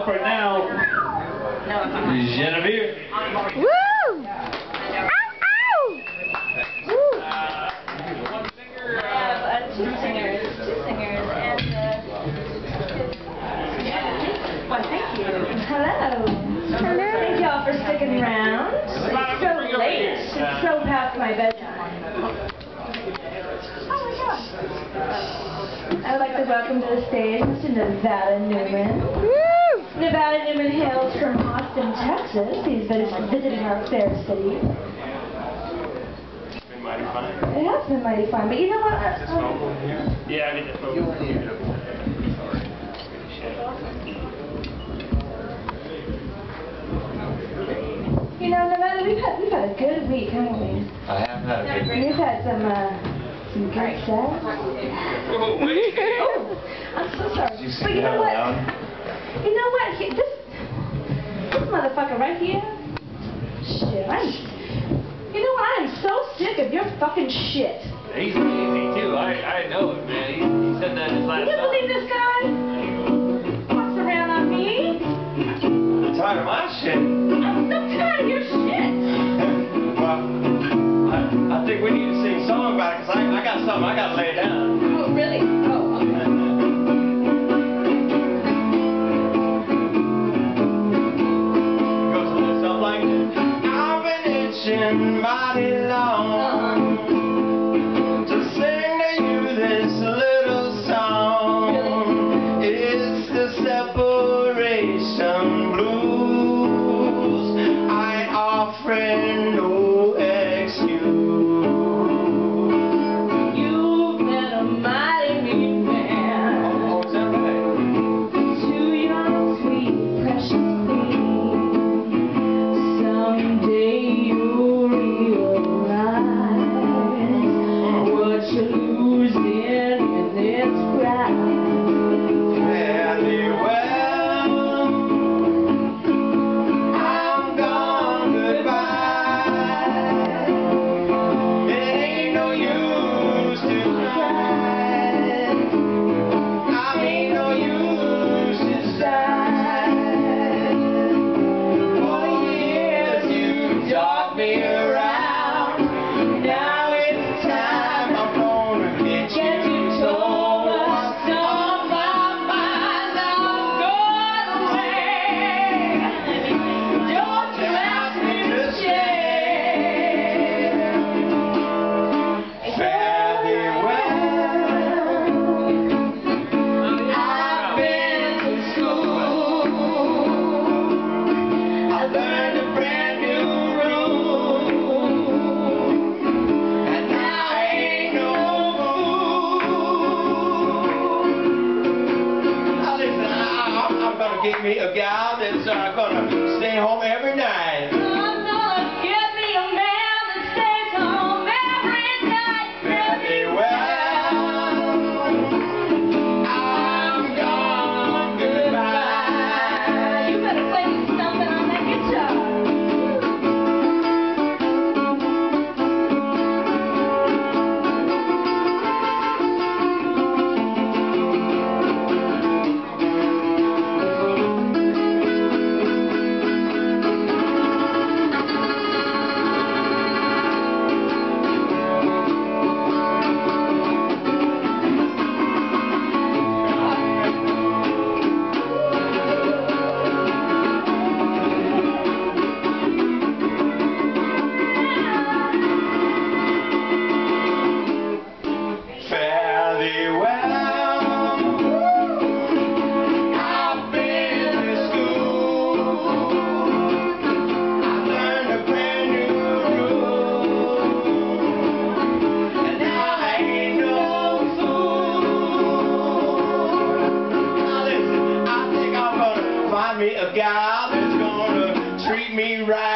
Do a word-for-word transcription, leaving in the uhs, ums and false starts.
up right now, Jenneviere. Woo! Ow, ow! Woo! One singer, uh, uh, two singers, two singers, and uh, well, thank you. Hello. Hello. Thank y'all for sticking around. It's so late. It's so past my bedtime. Oh my gosh. I would like to welcome to the stage Mister Nevada Newman. Woo! Nevada Newman hails from Austin, Texas. He's vis- visiting our fair city. It's been mighty fun. It has been mighty fun, but you know what? I, Um, yeah, I get the phone. you know, Nevada, we've had we've had a good week, haven't we? I have had a good We've had some uh, some good sex. Oh, wait. Oh, I'm so sorry. Did you say But you that know what? loud? You know what? He, this this motherfucker right here. Shit, I'm. You know what? I am so sick of your fucking shit. He's easy too. I I know it, man. He, he said that his last Can you song. believe this guy? Walks around on me. I'm tired of my shit. I'm so tired of your shit. Well, I, I think we need to sing a song about it because I, I got something I got to lay down. Oh, really? Oh, okay. Goes a little something like this. I've been itching mighty long to sing to you this little song. It's the separation blues. I ain't offering no excuse. You've been a mighty mean man. Oh, is that right? To your sweet, precious queen. Someday you'll realize what you're losing in this pride. Fairly well, I'm gone goodbye. It ain't no use to cry. I ain't no use to sigh. For years you dogged me around. Now it's time I'm gonna get Get you. you told what's on my mind. I'm going away. Don't you ask me to stay. Fairly well, I've been to school. I learned a brand new rule, and now I ain't no fool. Now listen, I, I'm, I'm gonna get me a gal that's uh, gonna stay home every night. I'm gonna get me a man that stays home every night. Fairly well, I'm gone goodbye. You better play me something on that guitar. Fairly well, I've been to school. I learned a brand new rule, and now I ain't no fool. Now listen, I think I'm gonna find me a gal that's gonna treat me right.